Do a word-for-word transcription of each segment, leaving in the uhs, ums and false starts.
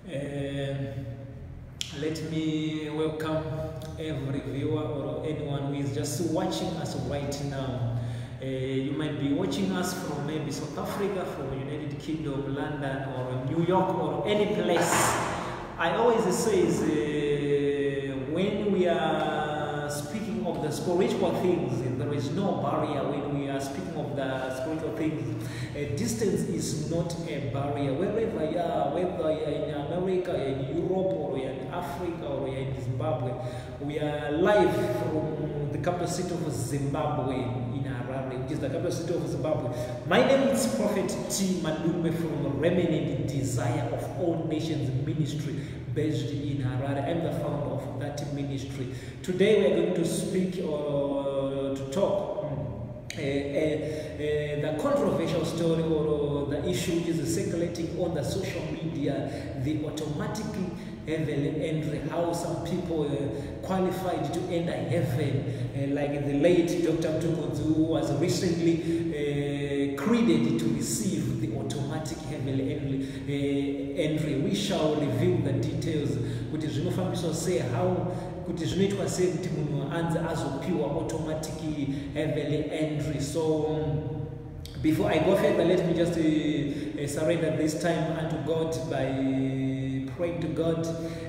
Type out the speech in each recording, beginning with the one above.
Uh, let me welcome every viewer or anyone who is just watching us right now. Uh, you might be watching us from maybe South Africa, from United Kingdom, London, or New York, or any place. I always say is, uh, when we are speaking of the spiritual things, there is no barrier. When we are speaking of the spiritual things, uh, distance is not a barrier. Wherever you are, whether you are in America, in Europe, or you're in Africa, or you're in Zimbabwe, we are live from the capital city of Zimbabwe, in Harare, which is the capital city of Zimbabwe. My name is Prophet T. Madumbe from Remnant Desire of All Nations Ministry, based in Harare. I'm the founder of that ministry. Today we are going to speak or to talk uh, uh, uh, the controversial story or uh, the issue which is circulating on the social media, the automatic heaven entry, how some people uh, qualified to enter heaven, uh, like the late Doctor Mtukodzu, who was recently uh, created to receive the automatic heaven entry. We shall reveal the details. Kuti zvinofambiswa sei, how kuti zvinoitwa sei kuti munhu anze azopiwa automatic heaven entry. So um, before I go further, let me just uh, uh, surrender this time unto God by praying to God.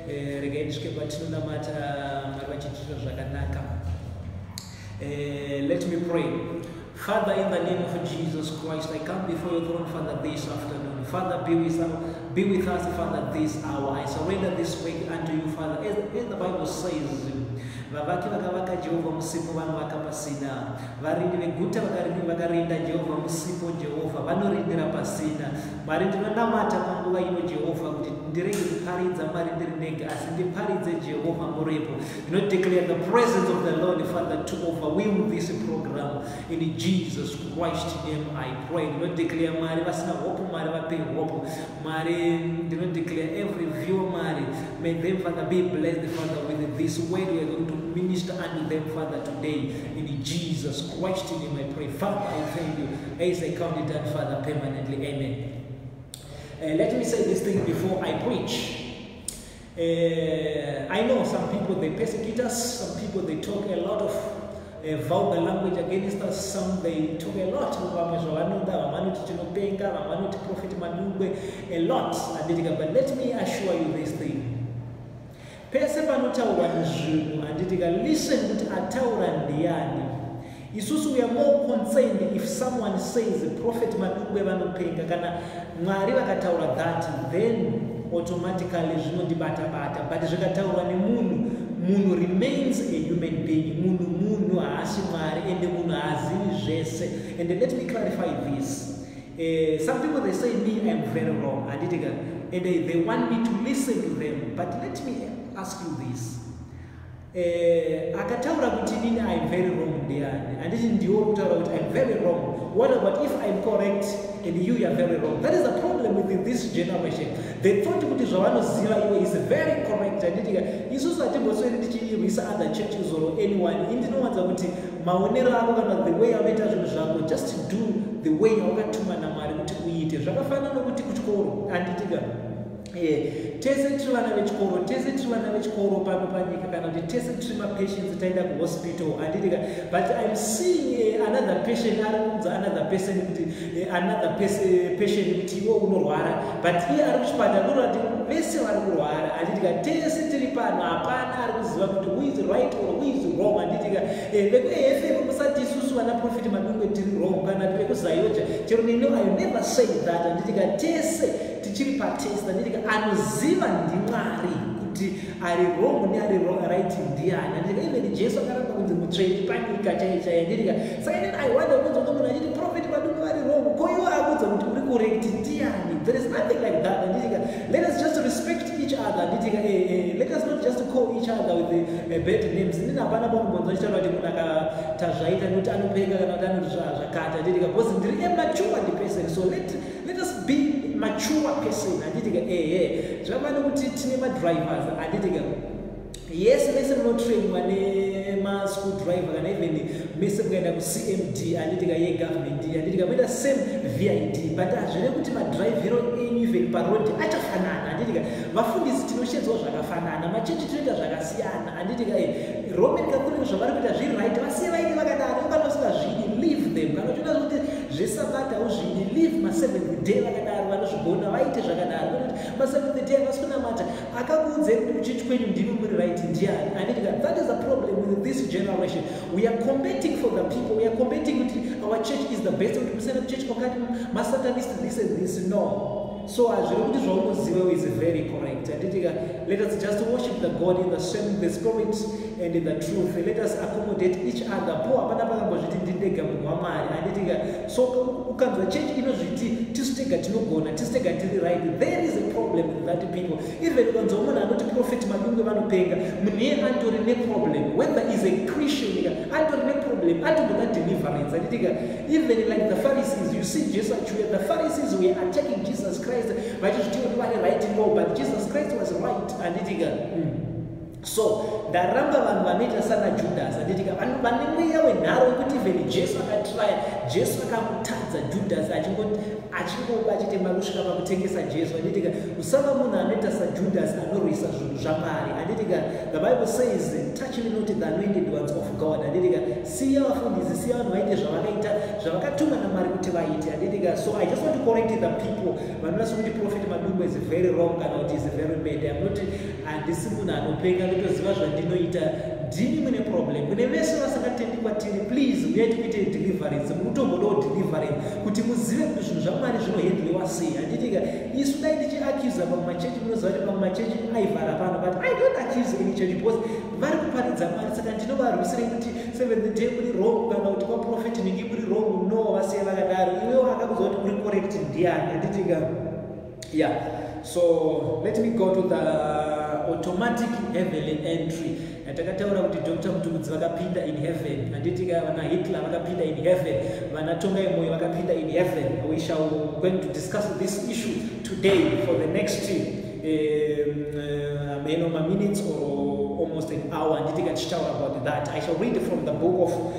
Uh, let me pray. Father, in the name of Jesus Christ, I come before your throne, Father, this afternoon. Father, be with us, be with us, Father, this hour. I surrender this week unto you, Father. As, as the Bible says, vavaki vakavaka Jehovah musipo vanu vakapasina, varindi veguta vakarinda Jehovah musipo Jehovah vanorindira pasina. Mwari ndinonamata panguva ino Jehovah kuti ndirege kuparidza Mwari ndiri ndege asi ndiparidze Jehovah murepo. You know, declare the presence of the Lord, Father, to overwhelm this program. In Jesus Christ's name I pray. You know, declare Mwari vasina hope, Mwari vape hope. Mwari, you know, declare every viewer, Mwari, may them, Father, be blessed, Father, with this word we are going to minister unto them, Father, today. In Jesus Christ's name I pray. Father, I thank you as I count it done, Father, permanently. Amen. Uh, let me say this thing before I preach. Uh, I know some people, they persecute us. Some people, they talk a lot of uh, vulgar language against us. Some, they talk a lot of Prophet Madumbe, a lot. But let me assure you this thing. Pese panotaura nzvinhu handitika listen kuti ataura ndiani. Isusu we are more concerned if someone says Prophet Madumbe vanopenga kana Mwari vakataura that, then automatically zvinondibata bata. But zvikataurwa nemunhu, munhu remains a human being. Munhu munhu haasi Mwari ende munhu haazivi zvese. And let me clarify this. Uh, some people, they say me I am very wrong, and they, they want me to listen to them. But let me ask you this. Akataura kuti nini I am very wrong ndiani, and ndiwo kutaura kuti I am very wrong. What about if I am correct and you are very wrong? That is the problem with this generation. They thought kuti zvavanoziva iwe is very correct, and isusu hatimbosweri tichirwisa other churches or anyone. Indinowanza kuti maonero ako kana the way anoita zvinhu zvako, just do the way wakatuma naMwari kuti uite. Zvakafanana nokuti kuchikoro anditika Eh, tese tiri vana vechikoro, tese tiri vana vechikoro pano panyika kana kuti tese tiri mapatients taenda kuhospital anditika. But I'm seeing uh, another patient ari kunza another person kuti uh, another patient kuti iwe unorwara, but iye ari kuchipatara kuti vese vari kurwara anditika. Tese tiri pano hapana ari kuziva kuti who is right or who is wrong anditika. Vekuaf musati isusu vana Prophet Madumbe tiri wrong kana vekuzayoja chero nini I never say that anditika. Tese tichiri patest anditika anoziva ndiMwari kuti ari wrong ne ari right ndiani anditika. Even Jesu akaramba kunzi mutsveni panyika chaichai anditika. Saka then I wonder kunzi munhu achiti Prophet Madumbe vari wrong, ko iwe akudza kuti uri correct ndiani? There is nothing like that anditika. Let us just respect each other anditika. Eh, eh, let us not just call each other with the uh, bad names. Ndina hapana pamubonzo chitaura kuti munhu akatazvaita nekuti anopeka kana kuti anoti zvakata anditika. Because ndiri a mature person, so let let us be mature person anditika. Eh eh zvavana kuti tine madrivers anditika. Yes, lese munotrainwa ne ma school driver kana even mese kuenda ku C M D anditika ye government anditika kuenda same V I D but azvine kuti ma drive hero even pa road achafanana anditika vafundisi tinoshedzwa zvakafanana machechi tinoita zvakasiyana anditika Roman Catholic zvavari kuita zviri right vasiye vaine vakadaro ukanosika zvidi leave them kana uchida kuti zvesabata uzvidi leave ma seventh day vakadaro vanozvigona vaite zvakadaro ma seventh day vasikunamata akakuudze kuti kuchechi kwenyu ndimi muri right ndiani anditika that is the problem with this generation. We are competing for the people. We are competing with our church is the best. We say the church my satanist this and this. No. So as you is very correct. Let us just worship the God in the same the spirit and in the truth. Let us accommodate each other. So the church you know to stay at no gonna to stay at the right. There is a problem with that people. Even when someone are not prophet Madunga Manupenga, Mune and to the problem. Whether is a Christian, I don't have problem. I don't have deliverance. Even like the Pharisees, you see Jesus actually the Pharisees were attacking Jesus Christ. But you still right in law, but Jesus Christ was right. And it mm. So the Ramba van Vanita Sana Judas, and it and Banimia when narrow could even Jesus can try, Jesus can touch the Judas. I think actually budget in Marushka take us a Jesus. And it Usamamuna Netas Judas and no research Jamari. And it the Bible says, touching noted the anointed ones of God. And it see our food is see our anointed Javaka, Javakatuma and Marikutivite. And it so I just want to correct the people. When the prophet Madumba is very wrong and it is very bad. I'm not and this is no pagan. Because ndinoita ndini mune problem kune vese vasakatendi kwatiri please uyai kuite deliverance mutombodo deliverance kuti muzive kuti zvinhu zvamwari zvinohandliwa sei handitika isu dai ndichiaccuse pamachechi munoziva kuti pamachechi aivhara pano but I don't accuse any church because vari kuparidza mwari saka ndinovarwisire kuti seventh day muri wrong kana kuti kwaprofit ningi muri wrong no vasiye vakadaro iwewo akakuziva kuti uri correct ndiani handitika yeah. So let me go to the automatic heavenly entry. Atakataura kuti Doctor Mtumudzi vakapinda in heaven. Anditika vana Hitler vakapinda in heaven. Vana Tonga Moyo vakapinda in heaven. We shall going to discuss this issue today for the next um, uh, minutes or almost an hour. Anditika tichitaura about that. I shall read from the book of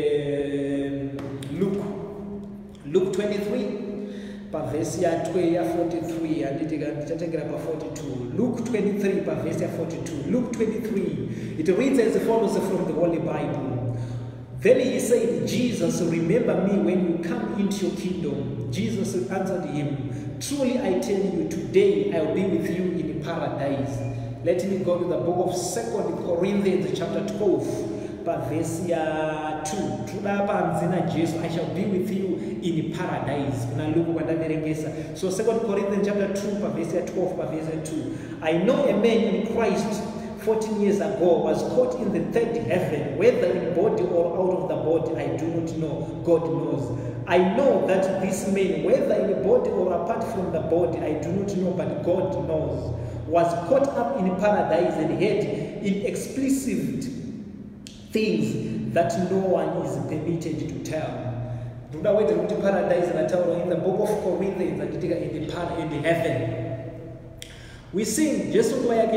uh, Luke, Luke twenty-three. Verse forty-three and it forty-two. Luke twenty-three, verse forty-two. Luke twenty-three. It reads as follows from the Holy Bible. Then he said, Jesus, remember me when you come into your kingdom. Jesus answered him, truly I tell you, today I will be with you in paradise. Let me go to the book of Second Corinthians chapter twelve. Verse two. I shall be with you in paradise. So Second Corinthians chapter two, verse twelve, verse two. I know a man in Christ fourteen years ago was caught in the third heaven, whether in body or out of the body, I do not know. God knows. I know that this man, whether in the body or apart from the body, I do not know, but God knows, was caught up in paradise and had inexplicit things that no one is permitted to tell. Do not wait to paradise and in the book of Corinthians and in the par in the heaven. We sing just that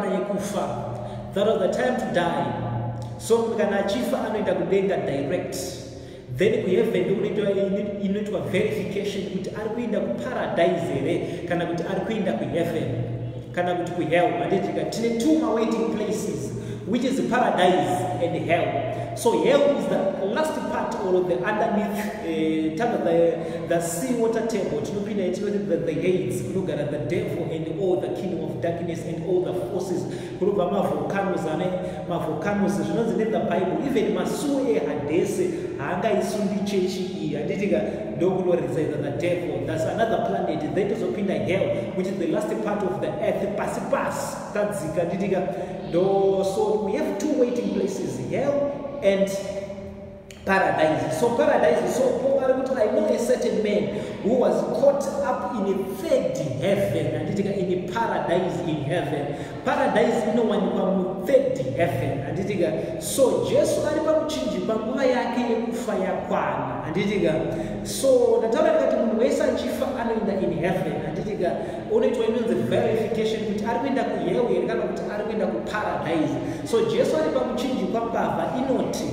was the time to die. So we can achieve anointed direct. Then we have into a verification with Arquinda paradise, can I put Arquinda in heaven? Can I put hell? And two awaiting places, which is paradise and hell. So hell is the last part or the underneath uh, the, the sea water table. Look at the, the gates, look at the devil and all the kingdom of darkness and all the forces. Look at my volcanoes and my volcanoes. You know the Bible. Even Masue Hadese, Hanga Isundi Chechi, Adidiga, no glory resides the devil. That's another planet. That is open the hell, which is the last part of the earth. Pass pass. That's Zika. So we have two waiting places, hell and paradise. So paradise is so I know a certain man who was caught up in a third heaven and in a paradise in heaven. paradise inowanikwa mu-third heaven, handitika. So Jesu ari pakuchinjikwa nguva yake yekufa yakwana, handitika. So ndataura ndikati munhu wese achifa anoenda in heaven, handitika. Unoitwa inonzi verification kuti ari kuenda kuhell here kana kuti ari kuenda kuparadise. So Jesu ari pakuchinjikwa mbavha inoti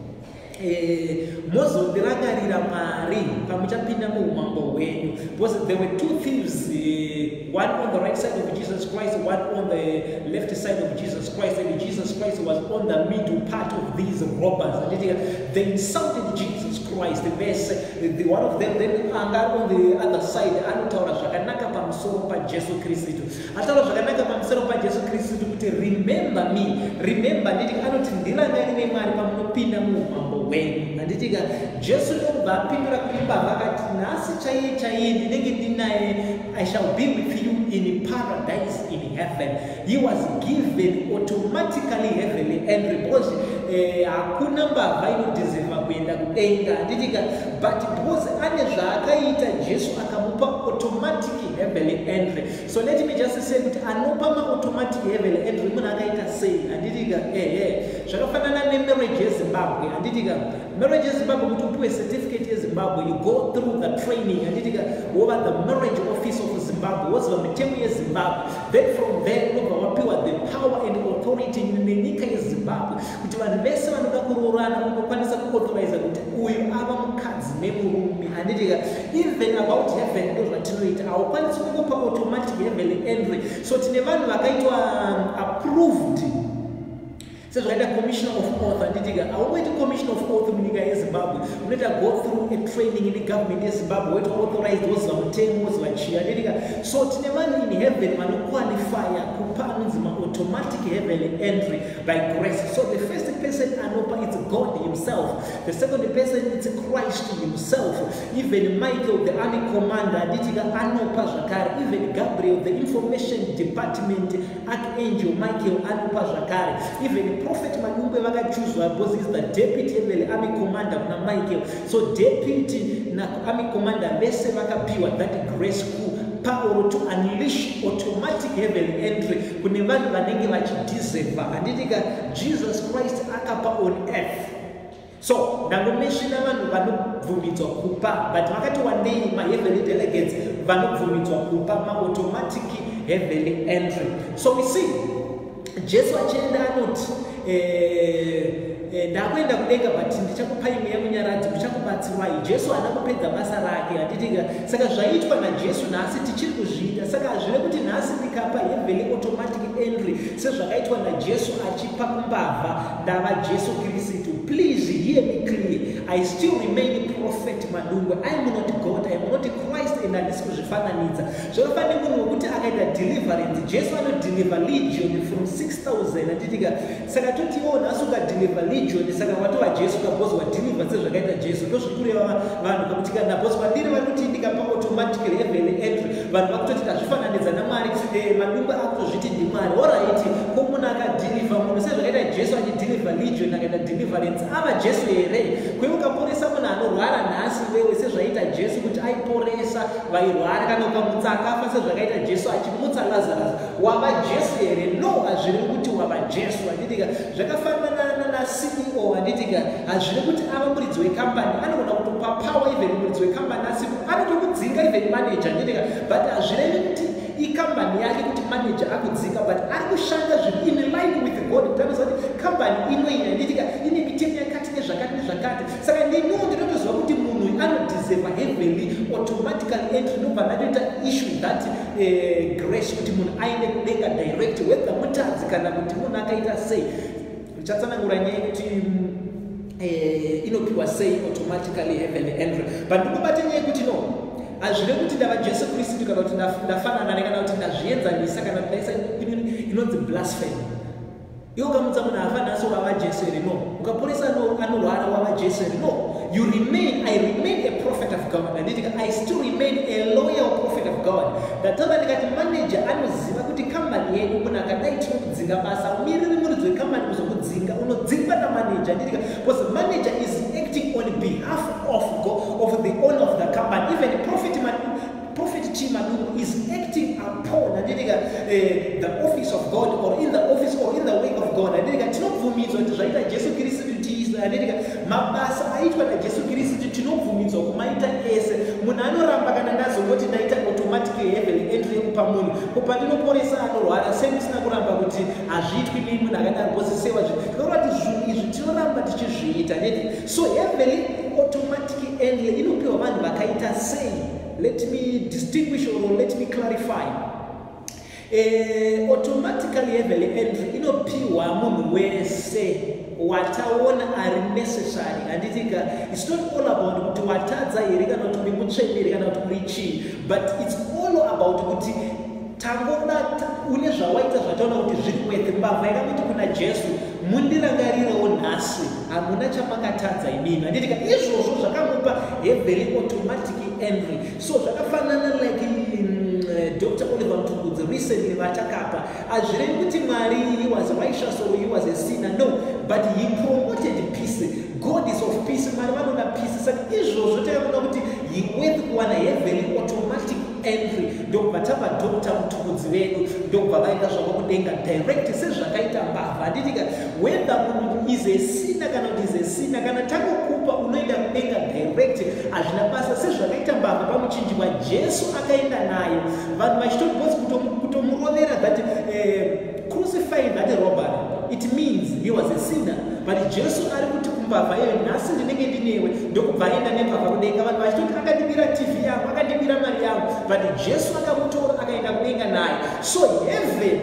Eh, mozondirangarira Mwari pamuchapinda muumambo hwenyu, because there were two thieves, uh, one on the right side of Jesus Christ, one on the left side of Jesus Christ, and Jesus Christ was on the middle part of these robbers. They insulted Jesus Christ. The verse, the one of them then anga on the other side anotaura zvakanaka pamusoro paJesu Kristu. Ataura zvakanaka pamusoro paJesu Kristu kuti remember me, remember nditi anoti ndirangarire Mwari pamunopinda muumambo hwenyu, handitika. Jesu ndobva apindura kuimba vakati nhasi chaiye chaiye ndinenge ndinaye, I shall be with you in paradise in heaven. He was given automatically heavenly entry because hakuna mbavha inodeserva kuenda kudenga, handitika. But because ane zvaakaita Jesu akamupa automatic heavenly entry. So let me just say kuti anopa ma automatic heavenly entry munhu akaita sei, handitika. Eh eh zvakafanana nemarriage yeZimbabwe, handitika. Marriage yeZimbabwe kuti upiwe certificate yeZimbabwe, you go through the training, handitika, over the marriage office of Zimbabwe, wozva mitemo yeZimbabwe. Then from there unobva wapiwa the power and authority nenyika yeZimbabwe kuti vanhu vese vanoda kuroorana unokwanisa kuauthorize kuti uyu ava mukadzi nemurume, handitika. Even about heaven ndo zvatinoita, haukwanisi kungopa automatic heavenly entry. So tine vanhu vakaitwa um, approved So like a commissioner of oath, and did I went to commissioner of oath in Zimbabwe. We let her go through a training in the government in Zimbabwe to authorize those of temos like she did. So Tineman in heaven, man qualifier, Kupan's automatic heavenly entry by grace. So the first person Anopa is God Himself. The second person is Christ Himself. Even Michael, the army commander, did Anopa Zakari, even Gabriel, the information department, Archangel Michael Anopa Zakari, even Prophet Manumbe Vaga choose because he's the deputy heavenly army commander na Michael. So deputy na army commander Vese Vakapiwa, that grace coup power to unleash automatic heavenly entry. Kunevani vanenge vachideserva. Anditika Jesus Christ akapa on earth. So ndangomeshina vanhu vanobvumidzwa kupa, but vakati one day my heavenly delegates vanobvumidzwa kupa ma automatic heavenly entry. So we see Jesu achienda anoti ndakuenda kudenga but ndichakupai mweya munyaradzi uchakubatsirwai. Jesu haana kupedza basa rake, handitika. Saka zvaitwa naJesu nhasi tichiri kuzviita. Saka hazvive kuti nhasi ndikapa heavenly automatic entry sezvakaitwa naJesu achipa kumbavha ndava Jesu Kristu. Please hear me clearly. I still remain prophet Madungwe. I am not God, I am not Christ, and handisi kuzvifananidza. Zvakafanira munhu wekuti akaita deliverance. Jesu anodeliver legion from six thousand, handitika. Saka totiwo nhasi ukadeliver legion, saka watova Jesu kabozi wadeliver sezvakaita Jesu. Ndozvikureva vanhu kuti kana bozi wadiri vanoti ndikapa automatically heavenly entry. Vanhu vakutoti kazvifananidza naMwari, eh Madungwe akutozviti ndiMwari. Alright, ko munhu akadeliver munhu sezvakaita Jesu achideliver legion akaita deliverance. Ava Jesu here. Kwewe ukaporesa munhu anorwara nhasi wewe sezvaita Jesu kuti aiporesa vairwara, kana ukamutsa akafa sezvakaita Jesu achimutsa Lazarus. Wava Jesu here? No, hazviri kuti wava Jesu, handitika. Zvakafanana na C E O, handitika. Hazviri kuti ava muridzi wekambani anogona kutopa power even muridzi wekambani asi anotokudzinga even manager, handitika. But hazvirevi kuti ikambani yake kuti manager akudzinga, but ari kushanda zviri in line with God. Kutaridza kuti kambani inoyi, handitika, ine mitemo yakati nezvakati nezvakati. Saka ndiniwo ndinotoziva kuti munhu anodeserva heavenly automatically entry. Ndobva ndatoita issue that uh, grace kuti munhu aende kudenga direct, whether mutadzi kana kuti munhu akaita sei. Ndichatsanangura nyaya yekuti uh, inopiwa sei automatically heavenly entry. But ndikubate nyaya yekuti no, hazvive kuti ndava Jesu Kristu kana kuti ndafanana kana kuti ndazvienzanisa kana kuti ndaisa inonzi blasphemy. Iwo ukamutsa munhu afa nhasi wava Jesu here? No. Ukaporesa anorwara wava Jesu here? No. You remain, I remain a prophet of God. Handitika, I still remain a loyal prophet of God. Ndatova ndikati manager anoziva kuti kambani yedu munhu akadai tinokudzinga basa, umiriri muridzi wekambani kuzokudzinga, unodzingwa namanager, handitika. Because the manager is acting on behalf of God, of the owner of the company. Even prophet Prophet Chimadungu is acting upon, and handitika uh, the office of God or in the office or in the way of God handitika tinobvumidzwa kuti zvaita Jesu Kristu tiisa handitika mabasa aitwa naJesu Kristu tinobvumidzwa kumaita ese munhu anoramba kana ndazongoti ndaita automatic heaven entry yekupa munhu kupa ndinoporesa anorwara semusina kuramba kuti hazviitwi nei munhu akadaro bosisewa zvinhu kuti zvinhu izvi tinoramba tichizviita neti so heaven automatic entry inopiwa vanhu vakaita sei. Let me distinguish or let me clarify. Uh, automatically heaven entry inopiwa munhu wese wataona ari necessary handitika it's not all about kuti watadza here kana kuti uri mutsvenderi kana kuti uri chii but it's all about kuti tangoda une zvawaita zvataona kuti zviri worth mbavha yakangoti kuna Jesu mundirangarirewo nhasi hamuna chamakatadza imimi handitika izvozvo zvakamupa heaven automatic entry so zvakafanana like uh, Doctor Oliver Mtukudzi recently vatakapa azvirevi kuti Mwari he was righteous or he was a sinner no but he promoted peace. God is of peace. Mwari vanoda peace saka izvozvo takaona kuti he worth kuwana heaven automatic entry ndokubva tava Doctor Mtukudzi vedu ndokubva vaenda zvavo kudenga direct sezvakaita mbavha handitika whether munhu is a sinner kana kuti is a sinner kana tangokupa unoenda kudenga direct hazvina basa sezvakaita mbavha pamuchinjikwa Jesu akaenda nayo vanhu vachitobhozi kutomurovera that uh, crucifying that robber it means he was a sinner but Jesu ari kuti kumbavha iyo nhasi ndinenge ndinewe ndokubva aenda nembavha kudenga vanhu vachitoti akandibira T V yangu akandibira mari yangu but Jesu akamutora akaenda kudenga naye so heaven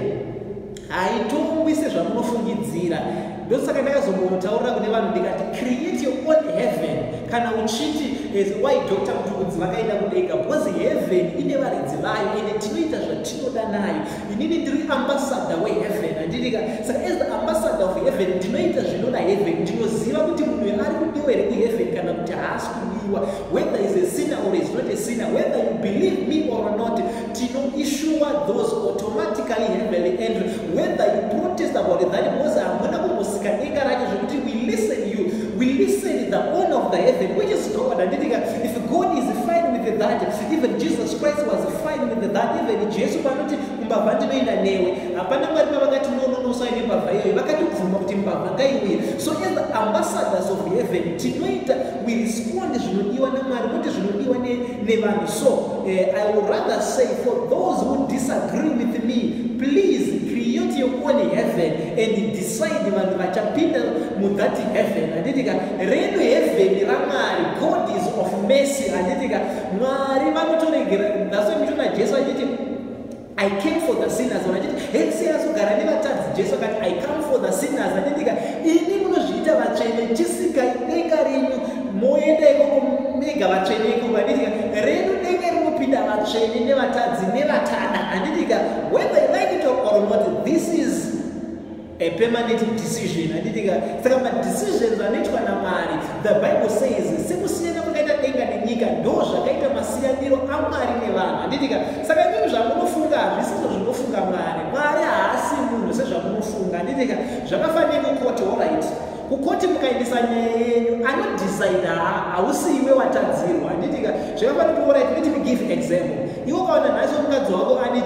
haitongwi sezvamunofungidzira ndosaka ndakazombotaurira kune vanhu ndikati create your own heaven kana uchiti why Doctor Mtukudzi vakaenda kudenga because heaven ine varidzi vayo ende tinoita zvatinoda nayo inini ndiri ambassador weheaven handitika saka as the ambassador of heaven ndinoita zvinoda heaven ndinoziva kuti munhu ari kudiwa here kuheaven kana kuti haasi kudiwa whether is a sinner or is not a sinner whether you believe me or not tinoissue those automatically heaven entry whether you protest about that because hamuna kumbosika denga racho zvekuti we listen you we listen the owner of the heaven which is God handitika if God is fine with that even Jesus Christ was fine with that even Jesu panoti kumbavha ndinoenda newe hapana Mwari pavakati nonono usaine mbavha iyoyo vakatobvuma kuti mbavha ngaiuye so as the ambassadors of heaven tinoita we respond zvinodiwa naMwari kuti zvinodiwa nevanhu so uh, I would rather say for those who disagree with me please create your own heaven and decide vanhu vachapinda mudhati heaven handitika reno heaven raMwari God is of mercy handitika Mwari vanotoregera that's why mutona Jesu achiti I came for the sinners vanachiti hey seyazogara nevatadzi Jesu akati I come for the sinners handitika ini munozviita vatsvene chisika denga renyu moenda ikoko mega vatsvene ikoko handitika renu denga rinopinda vatsvene nevatadzi nevatada handitika whether you like it or not this is a permanent decision handitika saka madecisions anoitwa naMwari the Bible says sekusiyana kwakaita denga nenyika ndo zvakaita masiyaniro aMwari nevanhu handitika saka imini zvamunofunga hazvisizo zvinofunga Mwari Mwari haasi munhu sezvamunofunga handitika zvakafanira kukoti alright kukoti mukaendesa nyaya yenyu anodecide hausiiwe watadzirwa handitika zvakafanira kuti alright let me give example iwo kaona nhasi mukadzi wako ane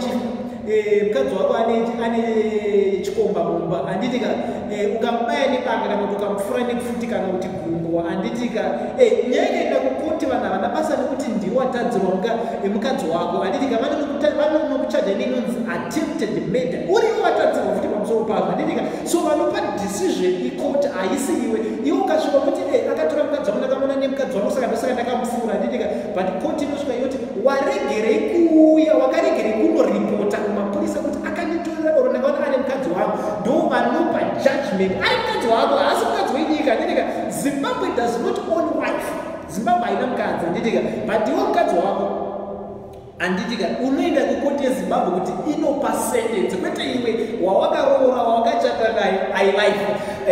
mukadzi wako ane chikomba mumba handitika ukamubaya nebanga kana kuti ukamufura nekufuti kana kuti gumbo handitika nyaya ikaenda kukoti vanhu havana basa nekuti ndiwo watadzirwa mukadzi wako handitika vanokuchaja neinonzi attempted murder uriwo watadzirwa futi pamusoro pavo handitika so vanopa decision ikoti haisi iwe iwo ukasvika kuti akatora mukadzi wako ndakamona nemukadzi wako saka ndosaka ndakamufura handitika but koti inosvika yoti waregerei kuuya wakaregerei kunoripota kumapurisa kuti akanditorera oro ndakaona ane mukadzi wangu ndo vanopa judgment ari mukadzi wako haasi mukadzi wenyika handitika Zimbabwe does not own wife Zimbabwe haina mukadzi handitika but iwo mukadzi wako handitika unoenda kukoti yeZimbabwe kuti inopa sentence kwete iwe wawakaroora wawakachata naye I like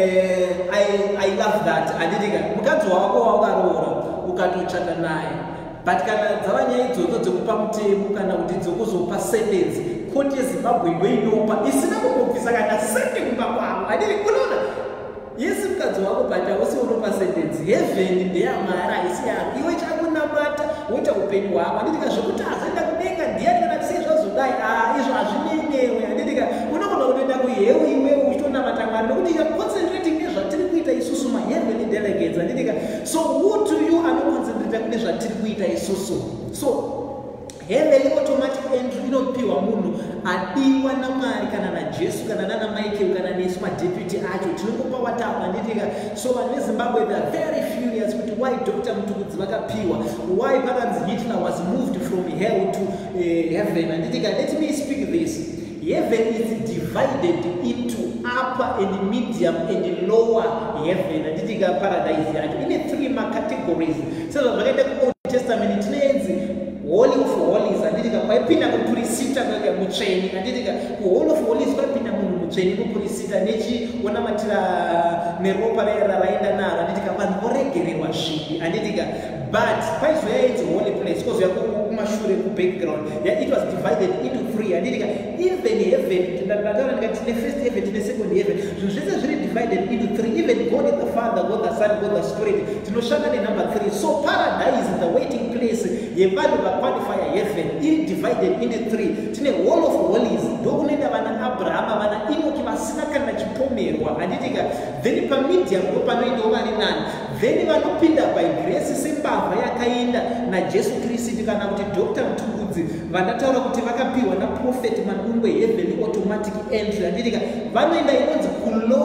uh, I, I love that handitika mukadzi wako wawakaroora ukatochata naye but kana dzava nyaya idzodzo dzekupa mutemo kana kuti dzokuzopa sentence koti yeZimbabwe ndoinopa isina kungobvisa kana sente kumba kwavo handiri kunoona yesi mukadzi wako but hausi unopa sentence heaven ndeyaMwari haisi yako iwe chakunamata woita upenyu hwako handitika zvekuti hazoenda kudenga ndiyani kana tisei zvazodai izvo hazvinei munyewe handitika unoona unoenda kuhewe iwewe uchitonamata Mwari nokuti concentrating nezvatiri kuita isusu maheavenly delegates handitika. So who to you anoconcentrate kune zvatiri kuita isusu? So heavenly automatic entry inopiwa munhu adiwa naMwari kana naJesu kana nana Michael kana nesu madeputy acho tinongopa watapa handitika. So vanhu veZimbabwe they are very furious kuti why Doctor Mtukudzi vakapiwa, why pakanzi Hitler was moved from hell to uh, heaven handitika. Let me speak this. Heaven is divided into upper and medium and lower heaven handitika. Paradise yacho ine three categories. So zvakaita ku Old Testament tinenzi Holy of Holies handitika, kwaipinda mupurisita kwega mutsveni handitika. Ku-Holy of Holies kwaipinda munhu mutsveni mupurisita nechionamatira neropa raenda naro handitika, vanhu voregererwa zvivi handitika. But paizouya iti holy place kozouya kumashure kubackground, yeah, it was divided into three handitika. Even heaven ndataura ndikati tine first heaven tine second heaven, zvinhu zvese zviri divided into three. Even God the Father, God the Son, God the Spirit tinoshanda nenumber three. So paradise is the waiting place yevanhu vaqualifya heaven iri divided into three. Tine Hall of Holies ndokunoenda vana Abrahama, vana Enoki vasina kana chipomerwa handitika. Then pamedium ndo panoendawo vari nani. Then vanopinda by grace sembavha yakaenda naJesu Kristu kana kuti Doctor Mtukudzi vandataura kuti vakapiwa naprofeti madungwe heavenly automatic entry handitika. Vanoenda inonzi kulo